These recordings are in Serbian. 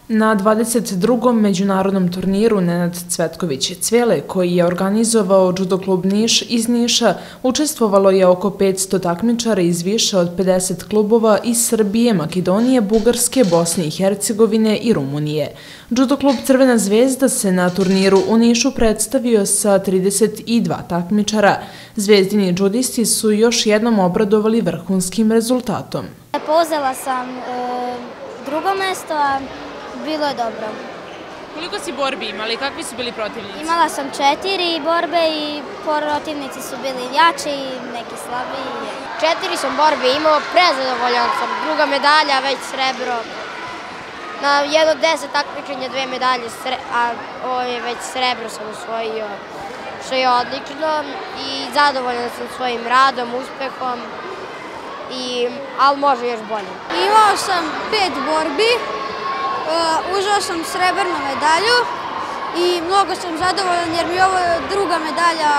Na 22. međunarodnom turniru Nenad Cvetković-Cvele, koji je organizovao Judo klub Niš iz Niša, učestvovalo je oko 500 takmičara iz više od 50 klubova iz Srbije, Makedonije, Bugarske, Bosne i Hercegovine i Rumunije. Judo klub Crvena zvezda se na turniru u Nišu predstavio sa 32 takmičara. Zvezdini džudisti su još jednom obradovali vrhunskim rezultatom. Zauzela sam drugo mesto, a bilo je dobro. Koliko si borbi imali? Kakvi su bili protivnici? Imala sam 4 borbe i protivnici su bili jači i neki slabiji. 4 sam borbe imao, prezadovoljan sam. Druga medalja, već srebro. Na 1 od 10 takmičenja 2 medalje, a ovo je već srebro sam osvojio, što je odlično. I zadovoljan sam svojim radom, uspehom, ali može još bolje. Imao sam 5 borbi. Uzeo sam srebrnu medalju i mnogo sam zadovoljan jer mi je ovo druga medalja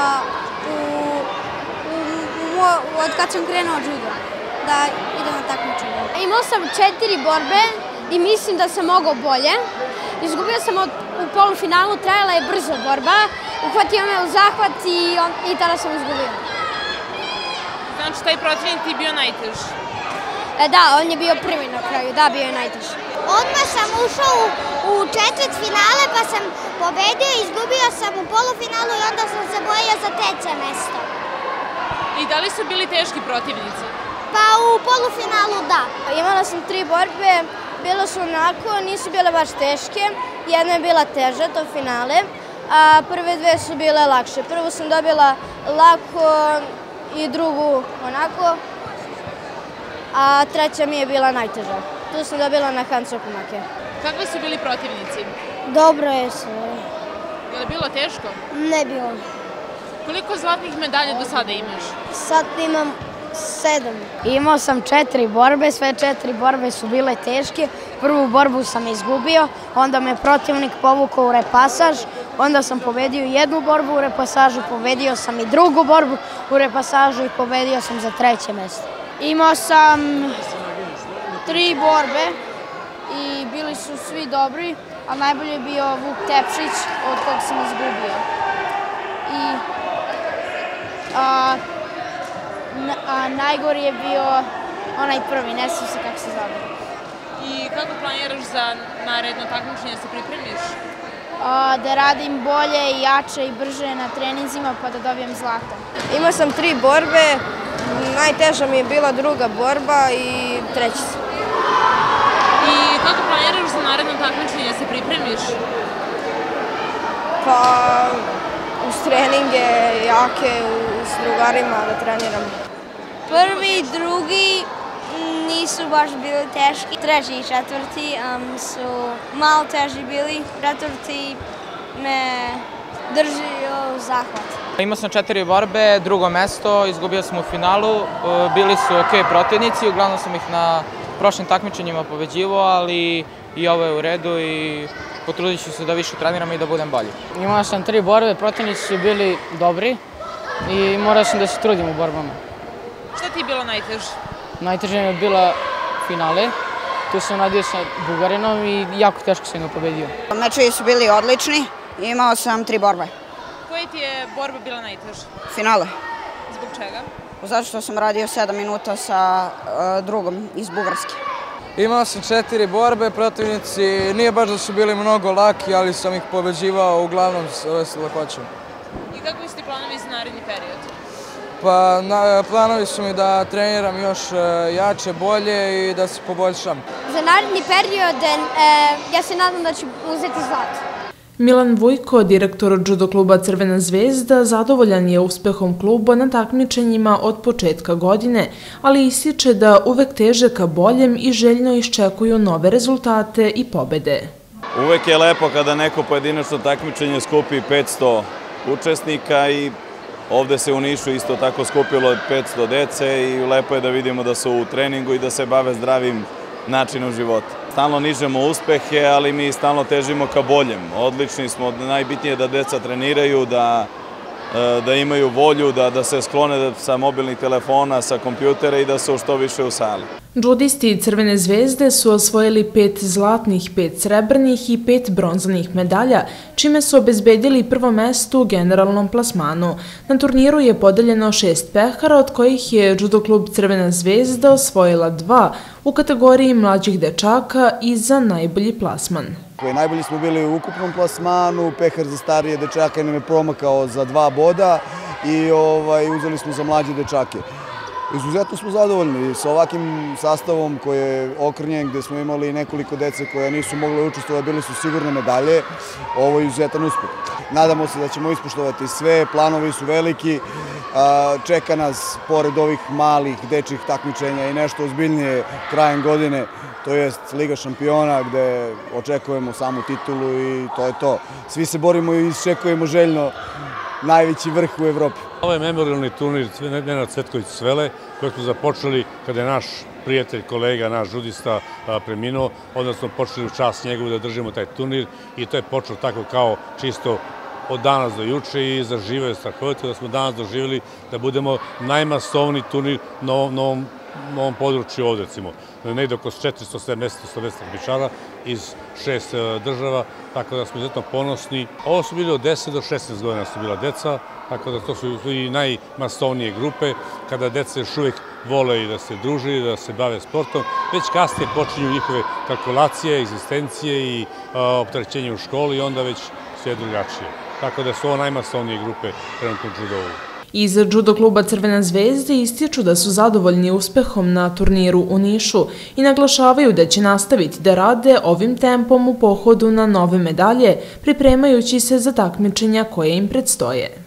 od kad sam krenuo judo, da idem na takmičenje. Imao sam 4 borbe i mislim da sam mogao bolje. Izgubio sam u polufinalu, trajala je brzo borba, uhvatio me u zahvat i tada sam izgubio. Znači, taj protivnik ti bio najteži? Da, on je bio prvi na kraju, da, bio je najteži. Odmah sam ušao u četvrt finale pa sam pobedio, izgubio sam u polufinalu i onda sam se borio za 3. mesto. I da li su bili teški protivnici? Pa u polufinalu da. Imala sam 3 borbe, bile su onako, nisu bile baš teške. Jedna je bila teža, to finale, a prve 2 su bile lakše. Prvu sam dobila lako i drugu onako, a 3. mi je bila najteža. Tu sam dobila na handsokumake. Kakvi su bili protivnici? Dobro je sve. Je li bilo teško? Ne bilo. Koliko zlatnih medalja do sada imaš? Sad imam 7. Imao sam 4 borbe, sve 4 borbe su bile teške. Prvu borbu sam izgubio, onda me protivnik povukao u repasaž, onda sam pobedio 1 borbu u repasažu, pobedio sam i drugu borbu u repasažu i pobedio sam za 3. mesto. Imao sam 3 borbe i bili su svi dobri, a najbolji je bio Vuk Tepšić od kog sam izgubio. A najgori je bio onaj prvi, ne sjećam se kako se zove. I kako planiraš za naredno takmičenje, se pripremiš? Da radim bolje, jače i brže na treninzima pa da dobijem zlato. Imao sam 3 borbe, najteža mi je bila druga borba i 3. sam. I kako planiraš za naredno takmičenje, se pripremiš? Pa uz treninge jake, s drugarima da treniram. Prvi i drugi nisu baš bili teški. 3. i 4. su malo teži bili. 4. me držio zahvat. Imao sam 4 borbe, drugo mesto, izgubio sam u finalu. Bili su ok protivnici, uglavnom sam ih na prošlim takmičenjima pobeđivao, ali i ovo je u redu i potrudit ću se da više treniram i da budem bolji. Imao sam 3 borbe, protivnici su bili dobri i morao sam da se trudim u borbama. Šta ti je bilo najteže? Najteže mi je bila finale, tu sam radio sa Bugarinom i jako teško sam ga pobedio. Mečevi su bili odlični, imao sam 3 borbe. Koja ti je borba bila najteža? Finale. Zbog čega? Zato što sam radio 7 minuta sa drugom iz Bugarske. Imao sam 4 borbe, protivnici nije baš da su bili mnogo laki, ali sam ih pobeđivao uglavnom s lakoćom. I kakvi su ti planovi za naredni period? Pa planovi su mi da treniram još jače, bolje i da se poboljšam. Za naredni period ja se nadam da ću uzeti zlato. Milan Vujko, direktor Judo kluba Crvena zvezda, zadovoljan je uspehom kluba na takmičenjima od početka godine, ali ističe da uvek teže ka boljem i željno iščekuju nove rezultate i pobede. Uvek je lepo kada neko pojedinačno takmičenje skupi 500 učesnika i ovde se u Nišu isto tako skupilo 500 dece i lepo je da vidimo da su u treningu i da se bave zdravim načinom života. Stalno nižemo uspehe, ali mi stalno težimo ka boljem. Odlični smo, najbitnije je da deca treniraju, da imaju volju, da se sklone sa mobilnih telefona, sa kompjutera i da su što više u sali. Džudisti Crvene zvezde su osvojili 5 zlatnih, 5 srebrnih i 5 bronzanih medalja, čime su obezbedili prvo mesto u generalnom plasmanu. Na turniru je podeljeno 6 pehara, od kojih je Judo klub Crvena zvezda osvojila 2 u kategoriji mlađih dečaka i za najbolji plasman. Najbolji smo bili u ukupnom plasmanu, pehar za starije dečake nam je promakao za 2 boda i uzeli smo za mlađe dečake. Izuzetno smo zadovoljni sa ovakvim sastavom koji je okrnjen, gde smo imali nekoliko dece koja nisu mogli učestvovati, bili su sigurne medalje. Ovo je izuzetan uspeh. Nadamo se da ćemo ispoštovati sve, planovi su veliki, čeka nas, pored ovih malih dečjih takmičenja, i nešto ozbiljnije krajem godine, to jest Liga šampiona, gde očekujemo samu titulu i to je to. Svi se borimo i iščekujemo željno najveći vrh u Evropi. Ovo je memorialni turnir Nenad Cvetković Svele, koji smo započeli kada je naš prijatelj, kolega, naš judista preminuo, onda smo počeli u čast njegovu da držimo taj turnir i to je počelo tako kao čisto od danas do juče i zaživio je strahovito da smo danas doživjeli da budemo najmasovniji turnir na ovom području ovdje, recimo. Negde oko 470 takmičara iz 6 država, tako da smo izuzetno ponosni. Ovo su bili od 10 do 16 godina su bila deca, tako da to su i najmasovnije grupe, kada deca još uvijek vole i da se druže, da se bave sportom, već kasnije počinju njihove kalkulacije, egzistencije i opterećenje u školi i onda već sve drugačije. Tako da su ovo najmasovnije grupe trenutno u judovu. Iz Judo kluba Crvena zvezda ističu da su zadovoljni uspehom na turniru u Nišu i naglašavaju da će nastaviti da rade ovim tempom u pohodu na nove medalje, pripremajući se za takmičenja koje im predstoje.